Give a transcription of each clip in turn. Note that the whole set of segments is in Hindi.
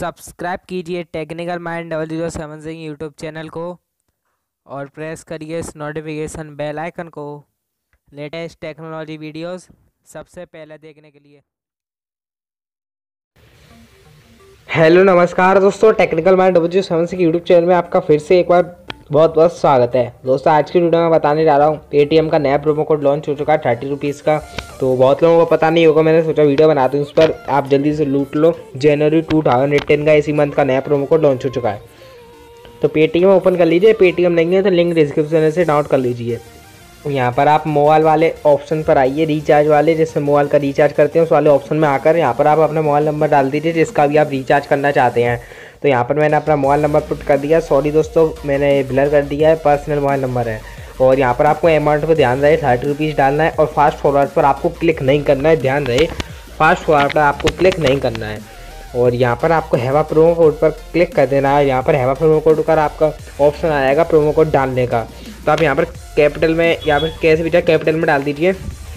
सब्सक्राइब कीजिए टेक्निकल माइंड 0076 यूट्यूब चैनल को और प्रेस करिए इस नोटिफिकेशन बेल आइकन को लेटेस्ट टेक्नोलॉजी वीडियोस सबसे पहले देखने के लिए। हेलो नमस्कार दोस्तों, टेक्निकल माइंड 0076 यूट्यूब चैनल में आपका फिर से एक बार बहुत बहुत स्वागत है। दोस्तों आज की वीडियो में बताने जा रहा हूँ पेटीएम का नया प्रोमो कोड लॉन्च हो चुका है 30 रुपीज़ का। तो बहुत लोगों को पता नहीं होगा, मैंने सोचा वीडियो बनाते हैं उस पर, आप जल्दी से लूट लो। जनवरी 2018 का इसी मंथ का नया प्रोमो कोड लॉन्च हो चुका है। तो पेटीएम ओपन कर लीजिए, पेटीएम नहीं है तो लिंक डिस्क्रिप्शन से डाउनलोड कर लीजिए। यहाँ पर आप मोबाइल वाले ऑप्शन पर आइए, रिचार्ज वाले, जिससे मोबाइल का रिचार्ज करते हैं उस वाले ऑप्शन में आकर यहाँ पर आप अपना मोबाइल नंबर डाल दीजिए जिसका भी आप रिचार्ज करना चाहते हैं। तो यहाँ पर मैंने अपना मोबाइल नंबर पुट कर दिया। सॉरी दोस्तों, मैंने ब्लर कर दिया है, पर्सनल मोबाइल नंबर है। और यहाँ पर आपको अमाउंट पर ध्यान रहे 30 रुपीज़ डालना है और फास्ट फॉरवर्ड पर आपको क्लिक नहीं करना है। ध्यान रहे फास्ट फॉरवर्ड पर आपको क्लिक नहीं करना है। और यहाँ पर आपको हैवा प्रोमो कोड पर क्लिक कर देना है। यहाँ पर हैवा प्रोमो कोड का आपका ऑप्शन आएगा प्रोमो कोड डालने का। तो आप यहाँ पर कैपिटल में, यहाँ पर कैसे भी जाए कैपिटल में डाल दीजिए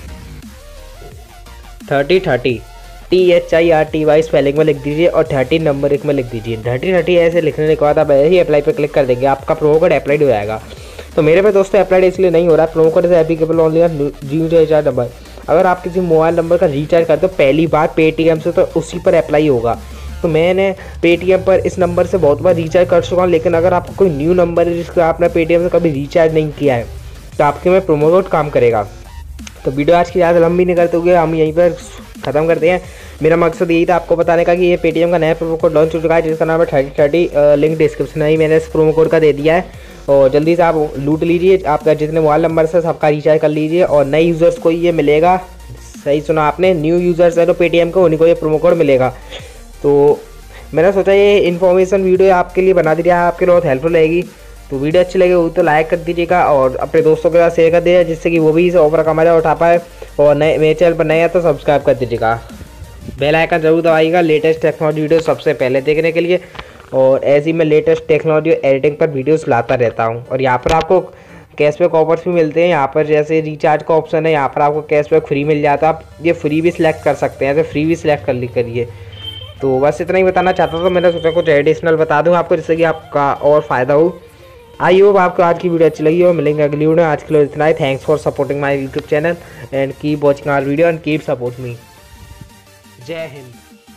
30 THIRTY स्पेलिंग में लिख दीजिए और 30 नंबर 1 में लिख दीजिए। 30 ऐसे लिखने के बाद आप ऐसे ही अप्लाई पर क्लिक कर देंगे, आपका प्रोमो कोड अप्लाइड हो जाएगा। तो मेरे पे दोस्तों अप्लाइड इसलिए नहीं हो रहा है, प्रोमो कोड से applicable only new recharge number. अगर आप किसी मोबाइल नंबर का रिचार्ज करते हो पहली बार पेटीएम से तो उसी पर अप्लाई होगा। तो मैंने पेटीएम पर इस नंबर से बहुत बार रिचार्ज कर चुका हूँ, लेकिन अगर आपको कोई न्यू नंबर है जिसका आपने पेटीएम से कभी रिचार्ज नहीं किया है तो आपके में प्रोमो कोड काम करेगा। तो वीडियो आज की ज़्यादा लंबी नहीं करते हुए हम यहीं पर ख़त्म करते हैं। मेरा मकसद यही था आपको बताने का कि ये पेटीएम का नया प्रोमो कोड लॉन्च हो चुका है जिसका नाम है 30 लिंक डिस्क्रिप्शन में ही मैंने इस प्रोमो कोड का दे दिया है। और जल्दी से आप लूट लीजिए, आपका जितने मोबाइल नंबर से सबका रिचार्ज कर लीजिए और नए यूज़र्स को ये मिलेगा। सही सुना आपने, न्यू यूज़र्स है तो पेटीएम को उन्हीं को ये प्रोमो कोड मिलेगा। तो मैंने सोचा ये इन्फॉर्मेशन वीडियो आपके लिए बना दिया है, आपके लिए बहुत हेल्पफुल रहेगी। तो वीडियो अच्छी लगे तो लाइक कर दीजिएगा और अपने दोस्तों के साथ शेयर कर दीजिएगा जिससे कि वो भी इस ऑफर का मजा उठा पाए। और नए मेरे चैनल पर नए है तो सब्सक्राइब कर दीजिएगा, बेल आइकन जरूर दबाइएगा लेटेस्ट टेक्नोलॉजी वीडियो सबसे पहले देखने के लिए। और ऐसी मैं लेटेस्ट टेक्नोलॉजी एडिटिंग पर वीडियोस लाता रहता हूँ। और यहाँ पर आपको कैशबैक ऑफर्स भी मिलते हैं। यहाँ पर जैसे रिचार्ज का ऑप्शन है, यहाँ पर आपको कैशबैक फ्री मिल जाता है। आप ये फ्री भी सिलेक्ट कर सकते हैं, ऐसे फ्री भी सिलेक्ट कर करिए। तो बस इतना ही बताना चाहता था, मैंने सोचा कुछ एडिशनल बता दूँ आपको जिससे कि आपका और फ़ायदा हो। आई होप आपको आज की वीडियो अच्छी लगी हो। मिलेंगे अगली वीडियो, आज के लिए इतना ही। Thanks for supporting my YouTube channel and keep watching our video and keep support me. जय हिंद।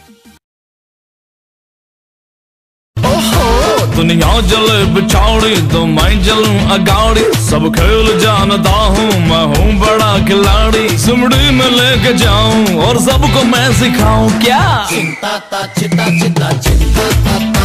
दुनिया जले बिछाड़ी तो मैं जलूं अगाड़ी, सब खेल जानता हूँ मैं हूँ बड़ा खिलाड़ी। सिमड़ी में लेके जाऊं और सबको मैं सिखाऊं क्या। चिंता ता चिता चिता चिंता ता